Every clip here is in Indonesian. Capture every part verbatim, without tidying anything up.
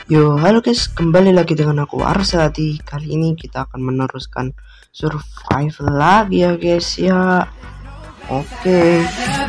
Yo, halo guys, kembali lagi dengan aku Arsati. Kali ini kita akan meneruskan survival lagi ya guys ya. Oke.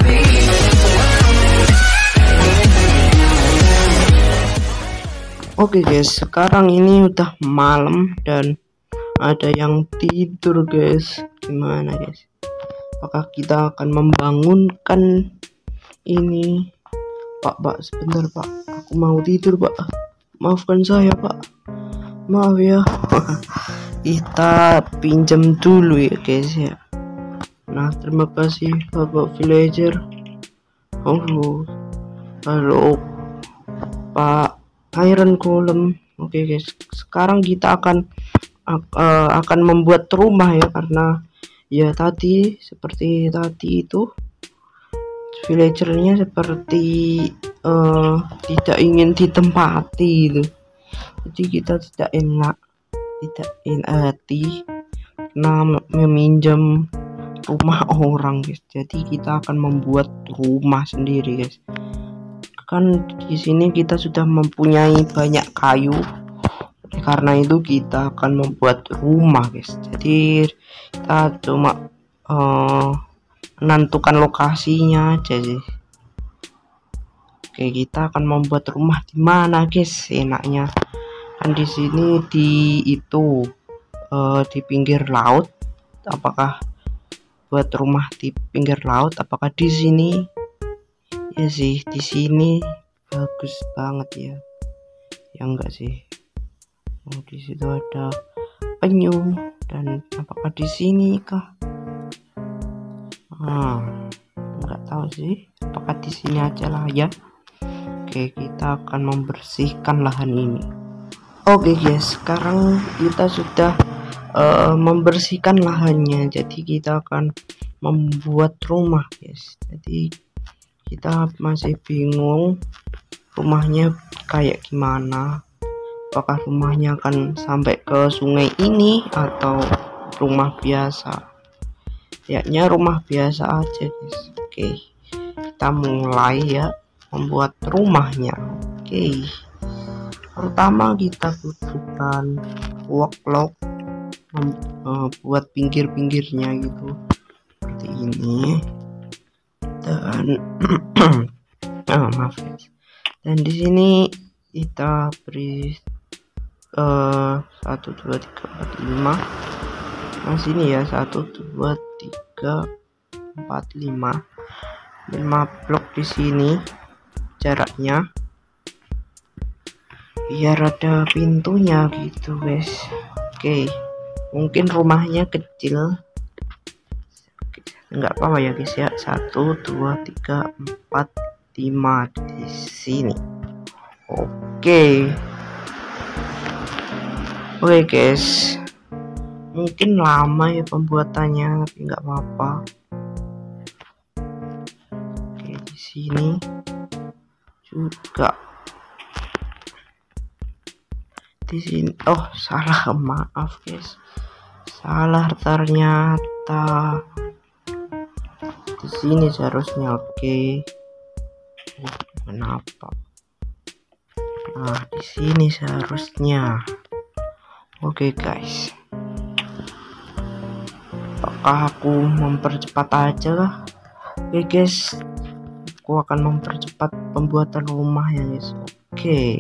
Oke guys, sekarang ini udah malam dan ada yang tidur guys. Gimana guys? Apakah kita akan membangunkan ini? Pak, Pak, sebentar Pak. Aku mau tidur Pak. Maafkan saya Pak. Maaf ya. Kita pinjam dulu ya guys ya. Nah, terima kasih Bapak villager. Halo. Halo Pak Iron Golem. Oke guys, sekarang kita akan uh, akan membuat rumah ya, karena ya tadi seperti tadi itu villagernya seperti uh, tidak ingin ditempati itu. Jadi kita tidak enak, tidak enak karena meminjam rumah orang guys. Jadi kita akan membuat rumah sendiri guys. Kan di sini kita sudah mempunyai banyak kayu, karena itu kita akan membuat rumah guys. Jadi kita cuma uh, menentukan lokasinya aja sih. Oke, kita akan membuat rumah di mana guys enaknya. Kan di sini di itu uh, di pinggir laut. Apakah buat rumah di pinggir laut? Apakah di sini? Ya sih, di sini bagus banget ya. Ya enggak sih? Oh, di situ ada penyu, dan apakah di sini kah? Ah, enggak tahu sih. Apakah di sini aja lah ya. Oke, kita akan membersihkan lahan ini. Oke guys, sekarang kita sudah uh, membersihkan lahannya. Jadi kita akan membuat rumah guys. Jadi kita masih bingung rumahnya kayak gimana. Apakah rumahnya akan sampai ke sungai ini atau rumah biasa? Kayaknya rumah biasa aja guys. Oke, kita mulai ya membuat rumahnya. Oke, pertama kita butuhkan worklock uh, buat pinggir-pinggirnya gitu, seperti ini. Dan oh, maaf guys. Dan di sini kita beri uh, satu dua tiga empat lima. Nah sini ya, satu dua tiga empat lima. lima blok di sini jaraknya, biar ada pintunya gitu guys. Oke, mungkin rumahnya kecil, nggak apa-apa ya guys ya. Satu dua tiga empat lima di sini. Oke oke guys, mungkin lama ya pembuatannya, tapi nggak apa-apa. Oke, di sini juga, di sini. Oh salah, maaf guys, salah ternyata. Di sini seharusnya. Oke, oh, kenapa? Nah di sini seharusnya. Oke guys, apakah aku mempercepat aja lah? Oke guys, aku akan mempercepat pembuatan rumah ya guys. Oke,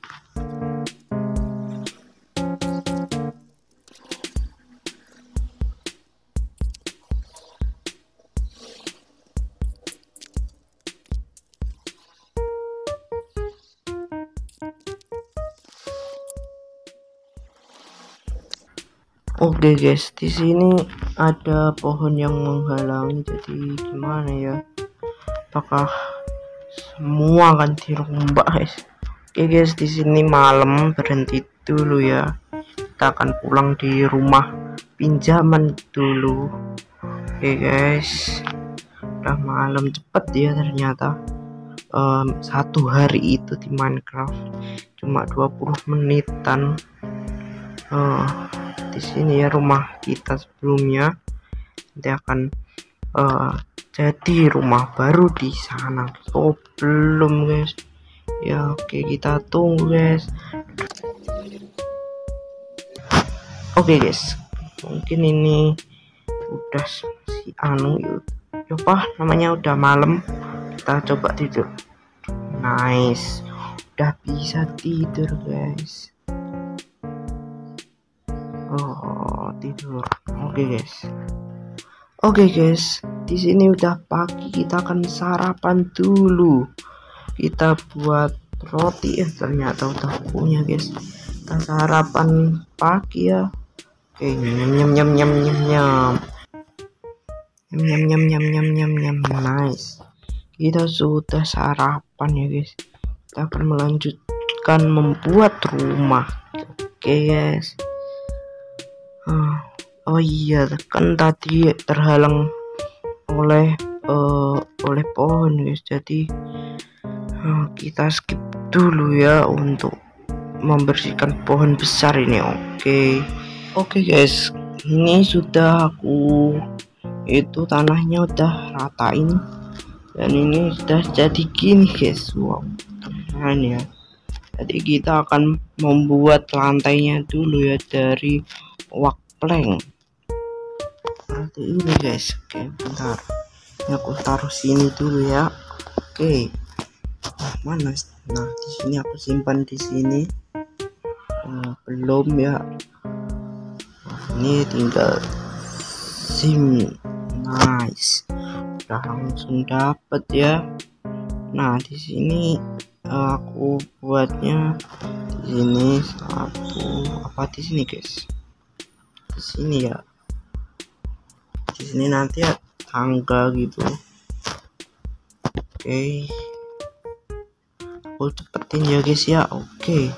Oke guys, di sini ada pohon yang menghalangi. Jadi gimana ya? Apakah semua akan dirombak guys? Oke guys, di sini malam, berhenti dulu ya. Kita akan pulang di rumah pinjaman dulu. Oke guys, udah malam cepet ya ternyata. Um, satu hari itu di Minecraft cuma dua puluh menitan. Uh, di sini ya rumah kita sebelumnya. Nanti akan uh, jadi rumah baru di sana. Oh belum guys, Ya oke, kita tunggu guys. Oke guys, mungkin ini udah si anu yuk, coba namanya udah malam, kita coba tidur. Nice, udah bisa tidur guys. Oh tidur. Oke guys. Oke guys, di sini udah pagi, kita akan sarapan dulu. Kita buat roti ya, ternyata udah punya guys. Kita sarapan pagi ya. Oke, nyam nyam nyam nyam nyam nyam nyam nyam nyam nyam nyam nyam. Nice, kita sudah sarapan ya guys. Kita akan melanjutkan membuat rumah. Oke guys. Oh iya, kan tadi terhalang oleh uh, oleh pohon guys, jadi uh, kita skip dulu ya untuk membersihkan pohon besar ini. Oke oke guys, ini sudah aku itu tanahnya udah ratain dan ini sudah jadi gini guys. Wow, keren ya. Jadi kita akan membuat lantainya dulu ya dari wak plank seperti ini guys. Oke bentar, ini aku taruh sini dulu ya. Oke, nah, mana nah di sini aku simpan di sini. Oh, belum ya. Nah, ini tinggal sim. Nice, udah langsung dapet ya. Nah di sini aku buatnya di sini satu apa di sini guys, di sini ya. Di sini nanti ya tangga gitu. Oke, aku cepetin ya guys ya. Oke,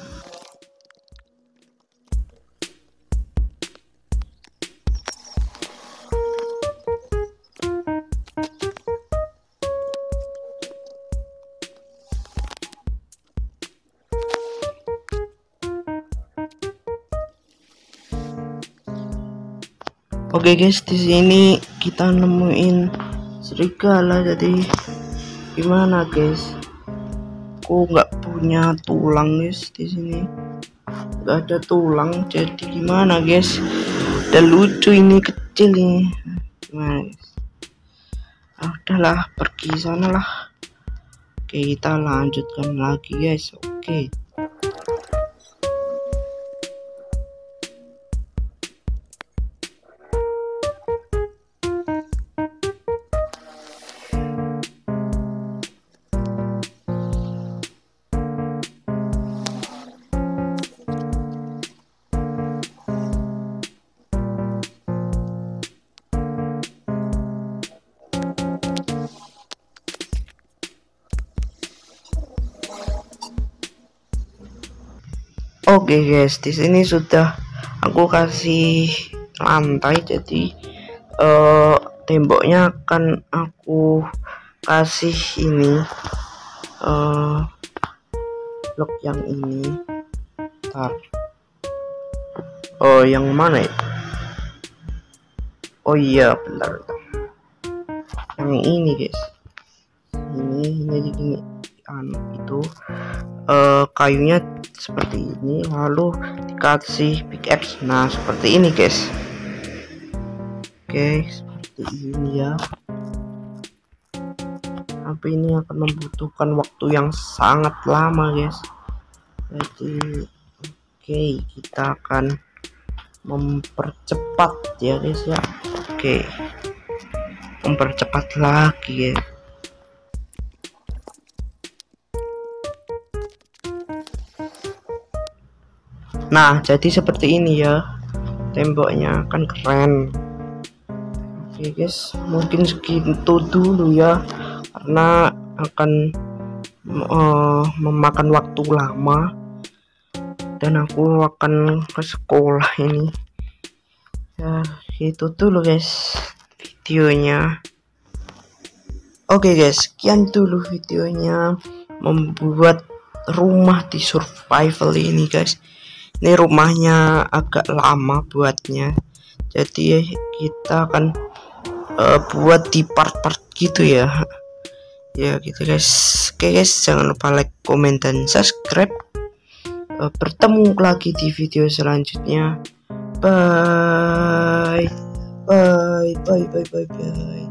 Oke guys, di sini kita nemuin serigala. Jadi gimana guys? Aku nggak punya tulang guys, di sini nggak ada tulang. Jadi gimana guys? Udah lucu ini kecil ini. Gimana guys? Ah, udahlah, pergi sana lah. Oke, kita lanjutkan lagi guys. Oke. Oke guys, di sini sudah aku kasih lantai, jadi uh, temboknya akan aku kasih ini uh, blok yang ini. Bentar. Oh yang mana ya? Oh iya bentar, bentar. Yang ini guys, ini ini gini anu itu uh, kayunya seperti ini, lalu dikasih pickaxe. Nah seperti ini guys. Oke, seperti ini ya. Tapi ini akan membutuhkan waktu yang sangat lama guys. Jadi oke, kita akan mempercepat ya guys ya. Oke, mempercepat lagi ya. Nah jadi seperti ini ya, temboknya kan keren. Oke guys, mungkin segitu dulu ya, karena akan uh, memakan waktu lama dan aku akan ke sekolah ini ya. Itu dulu guys videonya. Oke guys, sekian dulu videonya membuat rumah di survival ini guys. Ini rumahnya agak lama buatnya, jadi kita akan uh, buat di part-part gitu ya. Ya gitu guys. Oke guys, jangan lupa like, komen, dan subscribe. Uh, bertemu lagi di video selanjutnya. Bye bye bye bye bye bye.